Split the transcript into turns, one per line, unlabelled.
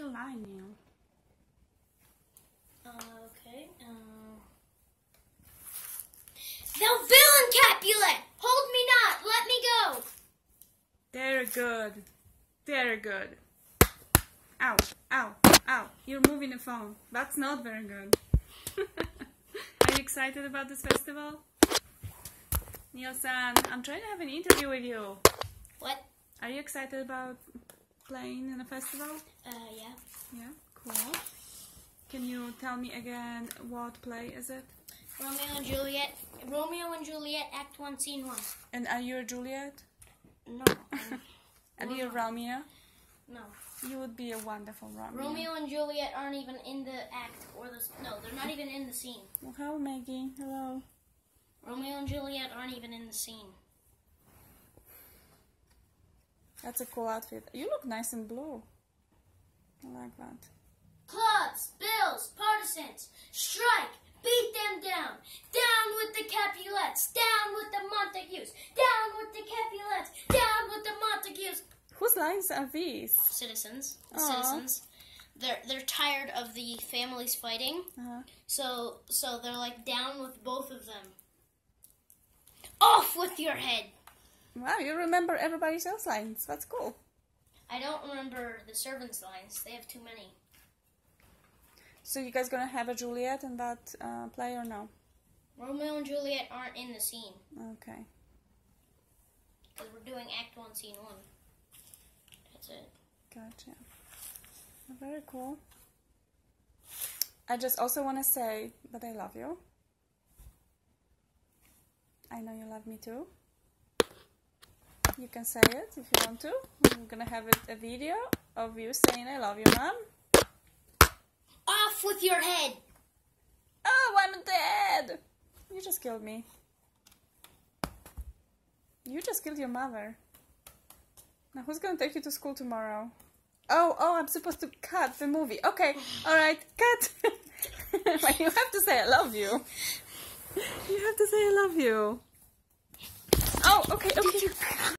line, Neil.
Okay. The villain Capulet! Hold me not! Let me go!
Very good. Very good. Ow, ow, ow. You're moving the phone. That's not very good. Are you excited about this festival? Neil-san, I'm trying to have an interview with you.
What?
Are you excited about playing in a festival?
Yeah.
Yeah, cool. Can you tell me again what play is it?
Romeo and Juliet. Romeo and Juliet, Act 1, Scene 1.
And are you a Juliet?
No.
Are you a Romeo?
No.
You would be a wonderful Romeo.
Romeo and Juliet aren't even in the act or the... No, they're not even in the scene.
Well, hello, Maggie. Hello.
Romeo and Juliet aren't even in the scene.
That's a cool outfit. You look nice in blue. I like that.
Clubs, bills, partisans, strike, beat them down. Down with the Capulets, down with the Montagues, down with the Capulets, down with the Montagues.
Whose lines are these?
Citizens. The
Aww.
citizens. They're tired of the families fighting. So they're like down with both of them. Off with your head.
Wow, you remember everybody else's lines. That's cool.
I don't remember the servants' lines. They have too many.
So you guys gonna have a Juliet in that play or no?
Romeo and Juliet aren't in the scene.
Okay.
Because we're doing Act 1, Scene 1. That's it.
Gotcha. Very cool. I just also want to say that I love you. I know you love me too. You can say it if you want to. We're gonna have a video of you saying I love you, Mom.
Off with your head!
Oh, I'm dead! You just killed me. You just killed your mother. Now who's gonna take you to school tomorrow? Oh, I'm supposed to cut the movie. Okay, alright, cut! But you have to say I love you. You have to say I love you. Oh, okay.